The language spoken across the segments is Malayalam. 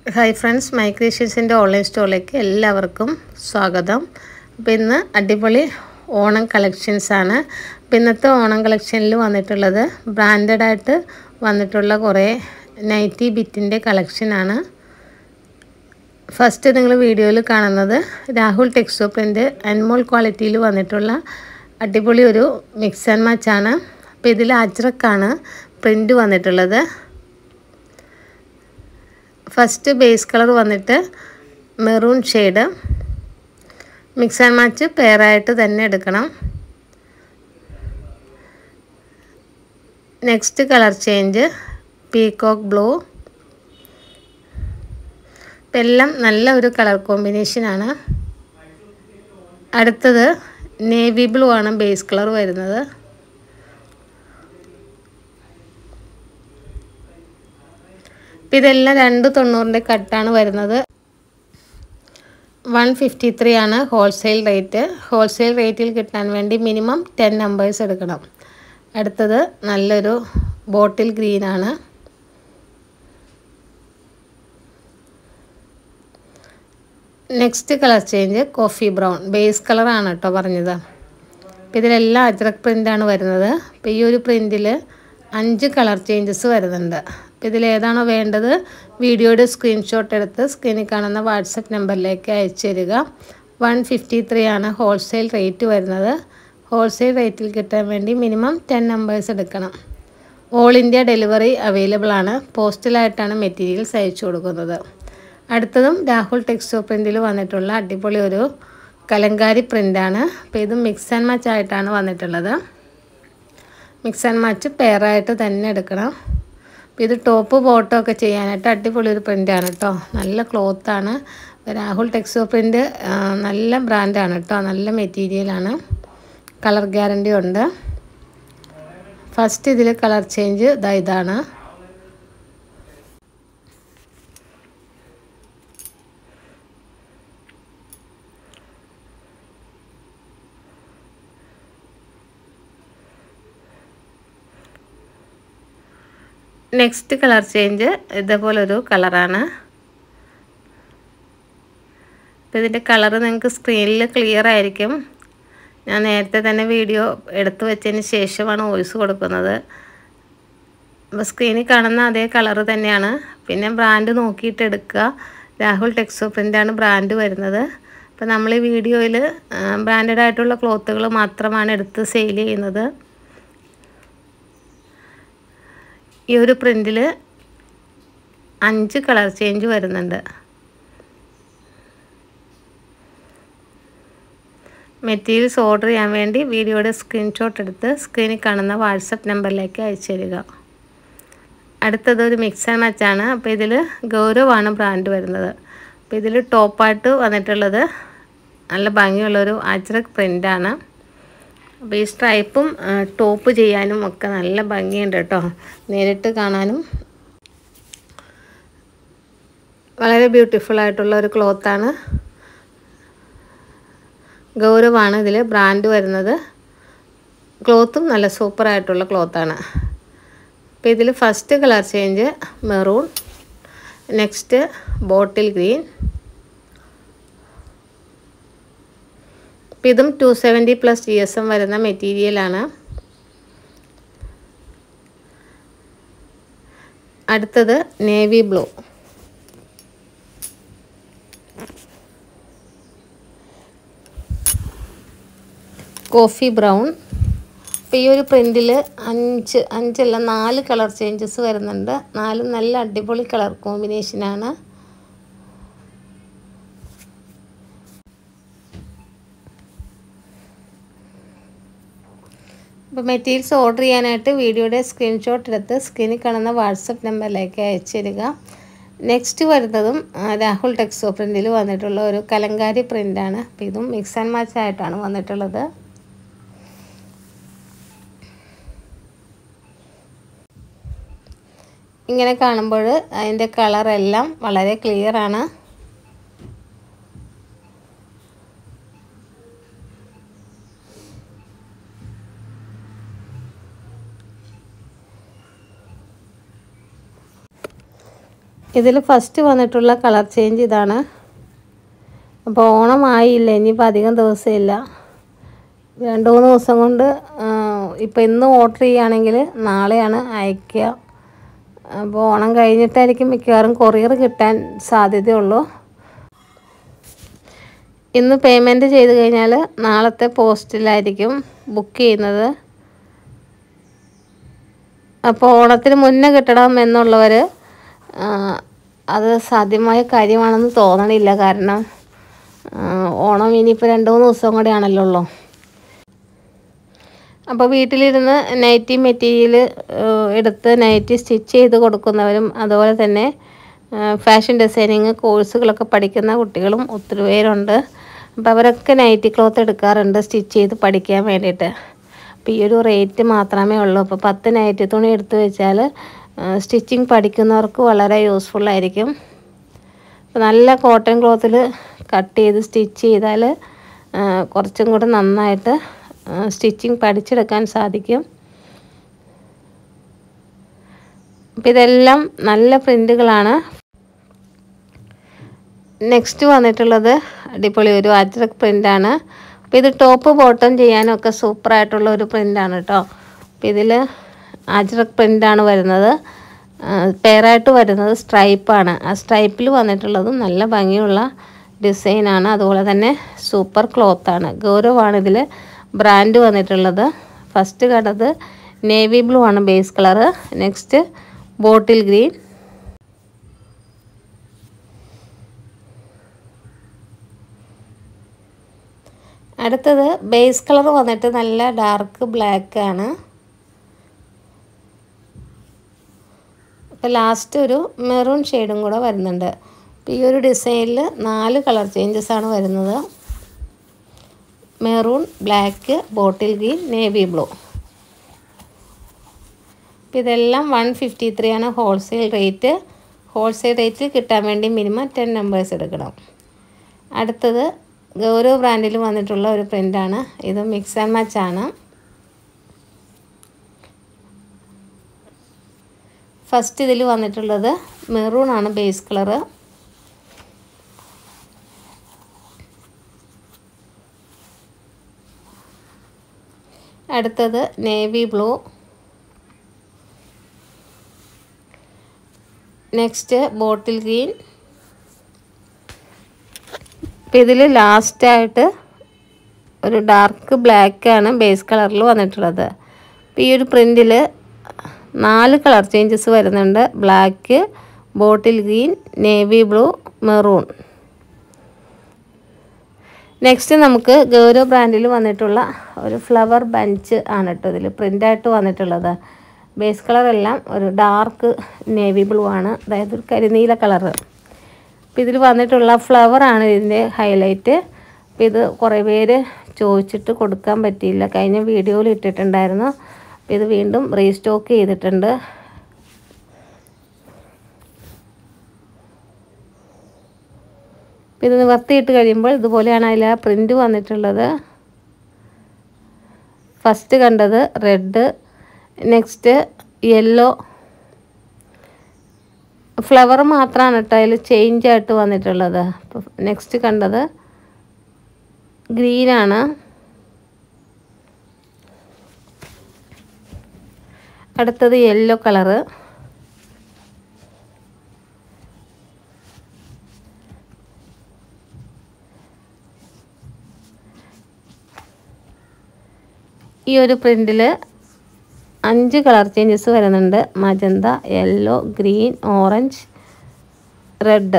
Hi friends, My Creations in the online store like എല്ലാവർക്കും സ്വാഗതം. അപ്പോൾ ഇന്ന് അടിപൊളി ഓണം കളക്ഷൻസ് ആണ്. അപ്പോൾ ഇന്നത്തെ ഓണം കളക്ഷനിൽ വന്നിട്ടുള്ളത് ബ്രാൻഡഡ് ആയിട്ട് വന്നിട്ടുള്ള കുറേ നൈറ്റി ബിറ്റിന്റെ കളക്ഷൻ ആണ്. ഫസ്റ്റ് നിങ്ങൾ വീഡിയോയിൽ കാണുന്നത് രാഹുൽ ടെക്സ്റ്റോ പ്രിന്റ് അൻമോൾ ക്വാളിറ്റിയിൽ വന്നിട്ടുള്ള അടിപൊളി ഒരു മിക്സ് ആൻഡ് മാച്ച് ആണ്. അപ്പോൾ ഇതിൽ അജ്രക്കാണ് പ്രിന്റ് വന്നിട്ടുള്ളത്. ഫസ്റ്റ് ബേസ് കളർ വന്നിട്ട് maroon shade mix and match pair ആയിട്ട് തന്നെ എടുക്കണം. Next colour change peacock blue. എല്ലാം നല്ല ഒരു കളർ കോമ്പിനേഷൻ ആണ്. അടുത്തത് നേവി ബ്ലൂ ആണ് ബേസ് കളർ വരുന്നത്. ഇതെല്ലാം 290 കട്ടാണ് വരുന്നത്. 153 ആണ് ഹോൾസെയിൽ റേറ്റ്. ഹോൾസെയിൽ റേറ്റിൽ കിട്ടാൻ വേണ്ടി മിനിമം 10 നമ്പേഴ്സ് എടുക്കണം. അടുത്തത് നല്ലൊരു ബോട്ടിൽ ഗ്രീൻ ആണ്. Next colour change coffee brown base colour ആണ് കേട്ടോ പറഞ്ഞത്. അപ്പോൾ ഇതിലെല്ലാം അജ്രക് പ്രിൻ്റാണ് വരുന്നത്. അപ്പോൾ ഈ ഒരു പ്രിൻറ്റിൽ 5 കളർ ചേഞ്ചസ് വരുന്നുണ്ട്. അപ്പോൾ ഇതിലേതാണോ വേണ്ടത് വീഡിയോയുടെ സ്ക്രീൻഷോട്ട് എടുത്ത് സ്ക്രീനിൽ കാണുന്ന വാട്സപ്പ് നമ്പറിലേക്ക് അയച്ചു തരിക. 153 ആണ് ഹോൾസെയിൽ റേറ്റ് വരുന്നത്. ഹോൾസെയിൽ റേറ്റിൽ കിട്ടാൻ വേണ്ടി മിനിമം 10 നമ്പേഴ്സ് എടുക്കണം. ഓൾ ഇന്ത്യ ഡെലിവറി അവൈലബിൾ ആണ്. പോസ്റ്റലായിട്ടാണ് മെറ്റീരിയൽസ് അയച്ചു കൊടുക്കുന്നത്. അടുത്തതും രാഹുൽ ടെക്സ്റ്റോ പ്രിൻറ്റിൽ വന്നിട്ടുള്ള അടിപൊളി ഒരു കലങ്കാരി പ്രിൻ്റാണ്. അപ്പോൾ ഇത് മിക്സ് ആൻഡ് മാച്ച് ആയിട്ടാണ് വന്നിട്ടുള്ളത്. മിക്സ് ആൻഡ് മാച്ച് പെയറായിട്ട് തന്നെ എടുക്കണം. അപ്പോൾ ഇത് ടോപ്പ് ബോട്ടം ഒക്കെ ചെയ്യാനായിട്ട് അടിപൊളി ഒരു പ്രിൻ്റാണ് കേട്ടോ. നല്ല ക്ലോത്താണ്. രാഹുൽ ടെക്സ്റ്റോ പ്രിൻ്റ് നല്ല ബ്രാൻഡാണ് കേട്ടോ. നല്ല മെറ്റീരിയലാണ്. കളർ ഗ്യാരണ്ടി ഉണ്ട്. ഫസ്റ്റ് ഇതിൽ കളർ ചേഞ്ച് ഇതാണ്. നെക്സ്റ്റ് കളർ ചേഞ്ച് ഇതേപോലൊരു കളറാണ്. അപ്പോൾ ഇതിൻ്റെ കളർ നിങ്ങൾക്ക് സ്ക്രീനിൽ ക്ലിയർ ആയിരിക്കും. ഞാൻ നേരത്തെ തന്നെ വീഡിയോ എടുത്തു വെച്ചതിന് ശേഷമാണ് വോയിസ് കൊടുക്കുന്നത്. അപ്പോൾ സ്ക്രീനിൽ കാണുന്ന അതേ കളർ തന്നെയാണ്. പിന്നെ ബ്രാൻഡ് നോക്കിയിട്ട് എടുക്കുക. രാഹുൽ ടെക്സ്റ്റോ പ്രിൻ്റാണ് ബ്രാൻഡ് വരുന്നത്. അപ്പോൾ നമ്മൾ ഈ വീഡിയോയിൽ ബ്രാൻഡഡ് ആയിട്ടുള്ള ക്ലോത്തുകൾ മാത്രമാണ് എടുത്ത് സെയിൽ ചെയ്യുന്നത്. ഈ ഒരു പ്രിൻറ്റിൽ 5 കളർ ചേഞ്ച് വരുന്നുണ്ട്. മെറ്റീരിയൽസ് ഓർഡർ ചെയ്യാൻ വേണ്ടി വീഡിയോയുടെ സ്ക്രീൻഷോട്ട് എടുത്ത് സ്ക്രീനിൽ കാണുന്ന വാട്സപ്പ് നമ്പറിലേക്ക് അയച്ചു തരിക. അടുത്തത് ഒരു മിക്സ് ആൻഡ് മാച്ചാണ്. അപ്പോൾ ഇതിൽ ഗൗരവാണ് ബ്രാൻഡ് വരുന്നത്. അപ്പോൾ ഇതിൽ ടോപ്പായിട്ട് വന്നിട്ടുള്ളത് നല്ല ഭംഗിയുള്ളൊരു അജ്രക് പ്രിൻ്റാണ്. അപ്പോൾ ഈ സ്ട്രൈപ്പും ടോപ്പ് ചെയ്യാനും ഒക്കെ നല്ല ഭംഗിയുണ്ട് കേട്ടോ. നേരിട്ട് കാണാനും വളരെ ബ്യൂട്ടിഫുൾ ആയിട്ടുള്ള ഒരു ക്ലോത്താണ്. ഗൗരവാണ് ഇതിൽ ബ്രാൻഡ് വരുന്നത്. ക്ലോത്തും നല്ല സൂപ്പറായിട്ടുള്ള ക്ലോത്താണ്. അപ്പോൾ ഇതിൽ first colour change maroon. Next bottle green. ഇതും 270+ GSM വരുന്ന മെറ്റീരിയലാണ്. അടുത്തത് നേവി ബ്ലൂ. Coffee brown. അപ്പോൾ ഈ ഒരു പ്രിൻറ്റിൽ 4 കളർ ചേഞ്ചസ് വരുന്നുണ്ട്. 4 നല്ല അടിപൊളി കളർ കോമ്പിനേഷനാണ്. അപ്പോൾ മെറ്റീരിയൽസ് ഓർഡർ ചെയ്യാനായിട്ട് വീഡിയോയുടെ സ്ക്രീൻഷോട്ട് എടുത്ത് സ്ക്രീനിൽ കാണുന്ന വാട്സപ്പ് നമ്പറിലേക്ക് അയച്ചു തരിക. നെക്സ്റ്റ് വരുന്നതും രാഹുൽ ടെക്സ്റ്റോ പ്രിൻറ്റിൽ വന്നിട്ടുള്ള ഒരു കലങ്കാരി പ്രിൻ്റാണ്. അപ്പോൾ ഇതും മിക്സ് ആൻഡ് മാച്ച് ആയിട്ടാണ് വന്നിട്ടുള്ളത്. ഇങ്ങനെ കാണുമ്പോൾ അതിൻ്റെ കളറെല്ലാം വളരെ ക്ലിയർ ആണ്. ഇതിൽ ഫസ്റ്റ് വന്നിട്ടുള്ള കളർ ചേഞ്ച് ഇതാണ്. അപ്പോൾ ഓണമായില്ല, ഇനിയിപ്പോൾ അധികം ദിവസമില്ല, 2-3 ദിവസം കൊണ്ട്. ഇപ്പോൾ ഇന്ന് ഓർഡർ ചെയ്യുകയാണെങ്കിൽ നാളെയാണ് അയക്കുക. അപ്പോൾ ഓണം കഴിഞ്ഞിട്ടായിരിക്കും മിക്കവാറും കൊറിയർ കിട്ടാൻ സാധ്യതയുള്ളൂ. ഇന്ന് പേയ്മെൻറ്റ് ചെയ്ത് കഴിഞ്ഞാൽ നാളത്തെ പോസ്റ്റിലായിരിക്കും ബുക്ക് ചെയ്യുന്നത്. അപ്പോൾ ഓണത്തിന് മുന്നേ കിട്ടണം എന്നുള്ളവർ അത് സാധ്യമായ കാര്യമാണെന്ന് തോന്നണില്ല. കാരണം ഓണം ഇനിയിപ്പോൾ 2-3 ദിവസം കൂടെയാണല്ലോ ഉള്ളൂ. അപ്പോൾ വീട്ടിലിരുന്ന് നൈറ്റി മെറ്റീരിയൽ എടുത്ത് നൈറ്റി സ്റ്റിച്ച് ചെയ്ത് കൊടുക്കുന്നവരും അതുപോലെ തന്നെ ഫാഷൻ ഡിസൈനിങ് കോഴ്സുകളൊക്കെ പഠിക്കുന്ന കുട്ടികളും ഒത്തിരി പേരുണ്ട്. അപ്പോൾ അവരൊക്കെ നൈറ്റി ക്ലോത്ത് എടുക്കാറുണ്ട് സ്റ്റിച്ച് ചെയ്ത് പഠിക്കാൻ വേണ്ടിയിട്ട്. അപ്പോൾ ഈ ഒരു റേറ്റ് മാത്രമേ ഉള്ളൂ. അപ്പോൾ 10 നൈറ്റി തുണി എടുത്ത് വെച്ചാൽ സ്റ്റിച്ചിങ് പഠിക്കുന്നവർക്ക് വളരെ യൂസ്ഫുള്ളായിരിക്കും. അപ്പോൾ നല്ല കോട്ടൺ ക്ലോത്തിൽ കട്ട് ചെയ്ത് സ്റ്റിച്ച് ചെയ്താൽ കുറച്ചും കൂടെ നന്നായിട്ട് സ്റ്റിച്ചിങ് പഠിച്ചെടുക്കാൻ സാധിക്കും. അപ്പോൾ ഇതെല്ലാം നല്ല പ്രിൻ്റുകളാണ്. നെക്സ്റ്റ് വന്നിട്ടുള്ളത് അടിപൊളി ഒരു അജ്രക് പ്രിൻ്റാണ്. അപ്പോൾ ഇത് ടോപ്പ് ബോട്ടം ചെയ്യാനൊക്കെ സൂപ്പറായിട്ടുള്ള ഒരു പ്രിൻ്റാണ് കേട്ടോ. അപ്പോൾ ഇതിൽ അജ്രക് പ്രിൻ്റാണ് വരുന്നത്. പെയറായിട്ട് വരുന്നത് സ്ട്രൈപ്പാണ്. ആ സ്ട്രൈപ്പിൽ വന്നിട്ടുള്ളതും നല്ല ഭംഗിയുള്ള ഡിസൈനാണ്. അതുപോലെ തന്നെ സൂപ്പർ ക്ലോത്താണ്. ഗൗരവാണ് ഇതിൽ ബ്രാൻഡ് വന്നിട്ടുള്ളത്. ഫസ്റ്റ് കണ്ടത് നേവി ബ്ലൂ ആണ് base colour. Next bottle green, അടുത്തത് ബേസ് കളർ വന്നിട്ട് നല്ല ഡാർക്ക് ബ്ലാക്ക് ആണ്. അപ്പോൾ ലാസ്റ്റ് ഒരു മെറൂൺ ഷെയ്ഡും കൂടെ വരുന്നുണ്ട്. ഈ ഒരു ഡിസൈനിൽ 4 കളർ ചേഞ്ചസ് ആണ് വരുന്നത്. Maroon, black, bottle green, navy blue. അപ്പോൾ ഇതെല്ലാം 153 ആണ് ഹോൾസെയിൽ റേറ്റ്. ഹോൾസെയിൽ റേറ്റിൽ കിട്ടാൻ വേണ്ടി മിനിമം 10 നമ്പേഴ്സ് എടുക്കണം. അടുത്തത് ഗൗരവ് ബ്രാൻഡിൽ വന്നിട്ടുള്ള ഒരു പ്രിൻ്റാണ്. ഇത് മിക്സ് ആൻഡ് മാച്ച് ആണ്. ഫസ്റ്റ് ഇതിൽ വന്നിട്ടുള്ളത് മെറൂൺ ആണ് ബേസ് കളറ്. അടുത്തത് navy blue. Next bottle green. അപ്പോൾ ഇതിൽ ലാസ്റ്റായിട്ട് ഒരു ഡാർക്ക് ബ്ലാക്കാണ് ബേസ് കളറിൽ വന്നിട്ടുള്ളത്. അപ്പോൾ ഈ ഒരു പ്രിൻറ്റിൽ 4 കളർ ചേഞ്ചസ് വരുന്നുണ്ട്. Black, bottle green, navy blue, maroon. Next നമുക്ക് ഗൗരവ് ബ്രാൻഡിൽ വന്നിട്ടുള്ള ഒരു ഫ്ലവർ ബഞ്ച് ആണ് കേട്ടോ ഇതിൽ പ്രിൻ്റായിട്ട് വന്നിട്ടുള്ളത്. ബേസ് കളറെല്ലാം ഒരു ഡാർക്ക് നേവി ബ്ലൂ ആണ്, അതായത് ഒരു കരിനീല കളറ്. അപ്പോൾ ഇതിൽ വന്നിട്ടുള്ള ഫ്ലവറാണ് ഇതിൻ്റെ ഹൈലൈറ്റ്. അപ്പോൾ ഇത് കുറേ പേര് ചോദിച്ചിട്ട് കൊടുക്കാൻ പറ്റിയില്ല, കഴിഞ്ഞ വീഡിയോയിൽ ഇട്ടിട്ടുണ്ടായിരുന്നു. അപ്പോൾ ഇത് വീണ്ടും റീസ്റ്റോക്ക് ചെയ്തിട്ടുണ്ട്. അപ്പോൾ ഇത് നിവർത്തിയിട്ട് കഴിയുമ്പോൾ ഇതുപോലെയാണ് അതിൽ ആ പ്രിൻ്റ് വന്നിട്ടുള്ളത്. ഫസ്റ്റ് കണ്ടത് റെഡ്, നെക്സ്റ്റ് യെല്ലോ. ഫ്ലവർ മാത്രമാണ് കേട്ടോ അതിൽ ചേഞ്ച് ആയിട്ട് വന്നിട്ടുള്ളത്. അപ്പോൾ നെക്സ്റ്റ് കണ്ടത് ഗ്രീനാണ്. അടുത്തത് യെല്ലോ കളറ്. ഈ ഒരു പ്രിൻറ്റിൽ 5 കളർ ചേഞ്ചസ് വരുന്നുണ്ട്. Magenta, yellow, green, orange, red.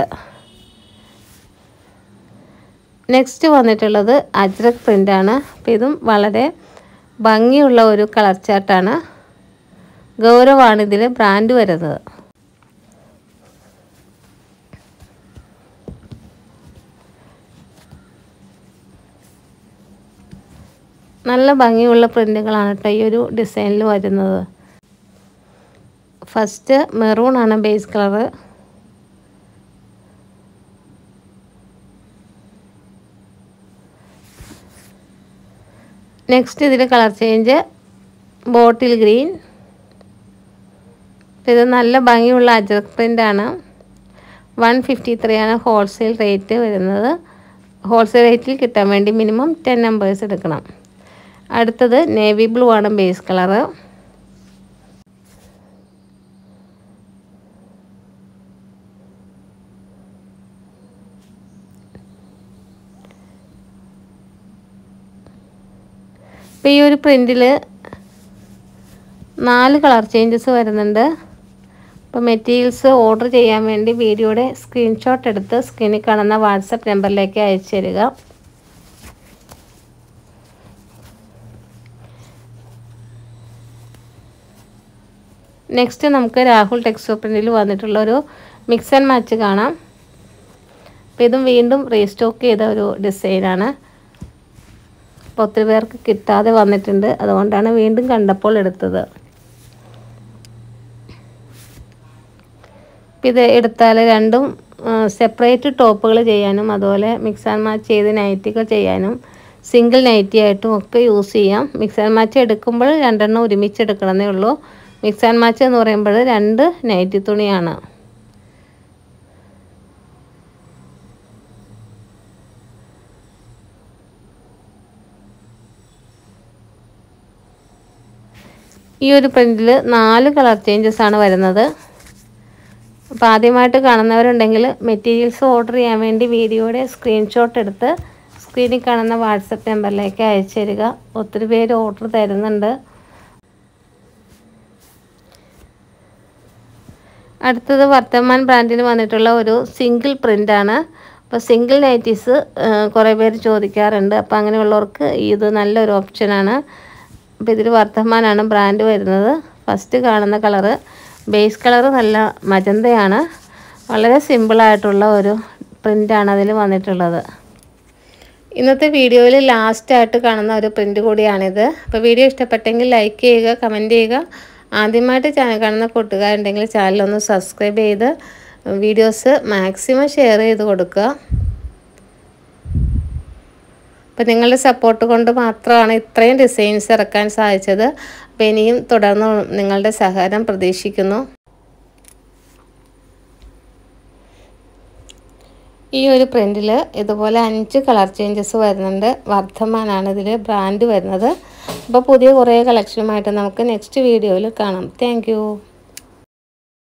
Next വന്നിട്ടുള്ളത് അജ്രക് പ്രിൻ്റാണ്. അപ്പോൾ ഇതും വളരെ ഭംഗിയുള്ള ഒരു കളർ ചാർട്ടാണ്. ഗൗരവാണ് ഇതിൽ ബ്രാൻഡ് വരുന്നത്. നല്ല ഭംഗിയുള്ള പ്രിൻ്റുകളാണ് കേട്ടോ ഈ ഒരു ഡിസൈനിൽ വരുന്നത്. ഫസ്റ്റ് മെറൂൺ ആണ് ബേസ് കളറ്. നെക്സ്റ്റ് ഇതിൽ കളർ ചേഞ്ച് ബോട്ടിൽ ഗ്രീൻ. ഇത് നല്ല ഭംഗിയുള്ള അജ്രക് പ്രിൻ്റാണ്. 153 ആണ് ഹോൾസെയിൽ റേറ്റ് വരുന്നത്. ഹോൾസെയിൽ റേറ്റിൽ കിട്ടാൻ വേണ്ടി മിനിമം 10 നമ്പേഴ്സ് എടുക്കണം. അടുത്തത് നേവി ബ്ലൂ ആണ് ബേസ് കളറ്. ഇപ്പോൾ ഈ ഒരു പ്രിൻറ്റിൽ 4 കളർ ചേഞ്ചസ് വരുന്നുണ്ട്. അപ്പോൾ മെറ്റീരിയൽസ് ഓർഡർ ചെയ്യാൻ വേണ്ടി വീഡിയോയുടെ സ്ക്രീൻഷോട്ട് എടുത്ത് സ്ക്രീനിൽ കാണുന്ന വാട്സപ്പ് നമ്പറിലേക്ക് അയച്ചു തരിക. നെക്സ്റ്റ് നമുക്ക് രാഹുൽ ടെക്സ്റ്റോ പ്രിൻറ്റിൽ വന്നിട്ടുള്ളൊരു മിക്സ് ആൻഡ് മാച്ച് കാണാം. അപ്പോൾ ഇതും വീണ്ടും റീസ്റ്റോക്ക് ചെയ്ത ഒരു ഡിസൈനാണ്. അപ്പോൾ ഒത്തിരി പേർക്ക് കിട്ടാതെ വന്നിട്ടുണ്ട്, അതുകൊണ്ടാണ് വീണ്ടും കണ്ടപ്പോൾ എടുത്തത്. ഇത് എടുത്താൽ രണ്ടും സെപ്പറേറ്റ് ടോപ്പുകൾ ചെയ്യാനും അതുപോലെ മിക്സ് ആൻഡ് മാച്ച് ചെയ്ത് നൈറ്റികൾ ചെയ്യാനും സിംഗിൾ നൈറ്റി ആയിട്ടും ഒക്കെ യൂസ് ചെയ്യാം. മിക്സ് ആൻഡ് മാച്ച് എടുക്കുമ്പോൾ 2 എണ്ണം ഒരുമിച്ച് എടുക്കണമെന്നേ ഉള്ളൂ. മിക്സ് ആൻഡ് മാച്ച് എന്ന് പറയുമ്പോൾ 2 നൈറ്റി തുണിയാണ്. ഈ ഒരു പ്രിൻറ്റിൽ 4 കളർ ചേഞ്ചസ് ആണ് വരുന്നത്. അപ്പോൾ ആദ്യമായിട്ട് കാണുന്നവരുണ്ടെങ്കിൽ മെറ്റീരിയൽസ് ഓർഡർ ചെയ്യാൻ വേണ്ടി വീഡിയോയുടെ സ്ക്രീൻഷോട്ട് എടുത്ത് സ്ക്രീനിൽ കാണുന്ന വാട്സപ്പ് നമ്പറിലേക്ക് അയച്ചു തരിക. ഒത്തിരി പേര് ഓർഡർ തരുന്നുണ്ട്. അടുത്തത് വർത്തമാൻ ബ്രാൻഡിന് വന്നിട്ടുള്ള ഒരു സിംഗിൾ പ്രിൻ്റാണ്. അപ്പോൾ സിംഗിൾ നൈറ്റീസ് കുറേ പേര് ചോദിക്കാറുണ്ട്. അപ്പോൾ അങ്ങനെയുള്ളവർക്ക് ഇത് നല്ലൊരു ഓപ്ഷനാണ്. അപ്പോൾ ഇതിൽ വർത്തമാനാണ് ബ്രാൻഡ് വരുന്നത്. ഫസ്റ്റ് കാണുന്ന കളറ് ബേസ് കളറ് നല്ല മജന്തയാണ്. വളരെ സിമ്പിളായിട്ടുള്ള ഒരു പ്രിൻ്റാണ് അതിൽ വന്നിട്ടുള്ളത്. ഇന്നത്തെ വീഡിയോയിൽ ലാസ്റ്റായിട്ട് കാണുന്ന ഒരു പ്രിൻ്റ് കൂടിയാണിത്. അപ്പോൾ വീഡിയോ ഇഷ്ടപ്പെട്ടെങ്കിൽ ലൈക്ക് ചെയ്യുക, കമൻറ്റ് ചെയ്യുക. ആദ്യമായിട്ട് ചാനൽ കാണുന്ന കൂട്ടുകാരുണ്ടെങ്കിൽ ചാനലൊന്ന് സബ്സ്ക്രൈബ് ചെയ്ത് വീഡിയോസ് മാക്സിമം ഷെയർ ചെയ്ത് കൊടുക്കുക. അപ്പോൾ നിങ്ങളുടെ സപ്പോർട്ട് കൊണ്ട് മാത്രമാണ് ഇത്രയും ഡിസൈൻസ് ഇറക്കാൻ സാധിച്ചത്. അപ്പോൾ ഇനിയും തുടർന്ന് നിങ്ങളുടെ സഹകരണം പ്രതീക്ഷിക്കുന്നു. ഈ ഒരു പ്രിൻറ്റിൽ ഇതുപോലെ 5 കളർ ചേഞ്ചസ് വരുന്നുണ്ട്. വർദ്ധമാനാണ് ഇതിൽ ബ്രാൻഡ് വരുന്നത്. അപ്പോൾ പുതിയ കുറേ കളക്ഷനുമായിട്ട് നമുക്ക് നെക്സ്റ്റ് വീഡിയോയിൽ കാണാം. താങ്ക്